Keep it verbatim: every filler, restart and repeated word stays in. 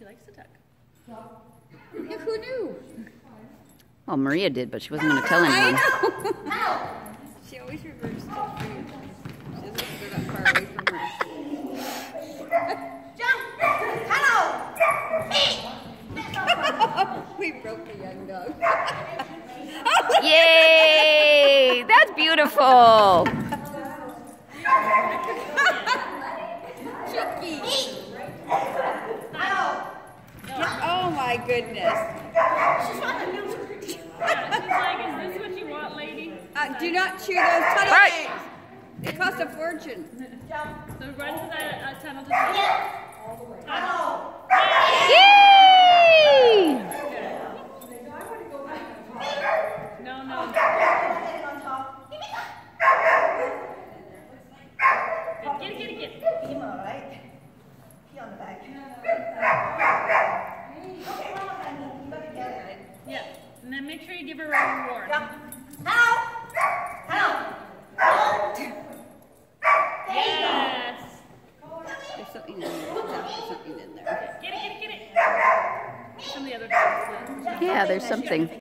likes to tuck. Yeah, who knew? Well, Maria did, but she wasn't going to tell anyone. I know. She always reverts to you. She doesn't go that far away from her. Jump! Hello! We broke the young dog. Yay! That's beautiful. Chicky. Oh my goodness. She's like, is this what you want, lady? Uh, do not chew those tunnel Right. eggs. They cost a fortune. So run to that uh, tunnel to the left. Yay! No, no. Get it, get it, get it. Yeah, and then make sure you give her a reward. Yes. There's something in there. There's something in there. Get it, get it, get it. Some of the other dogs. Yeah, there's something.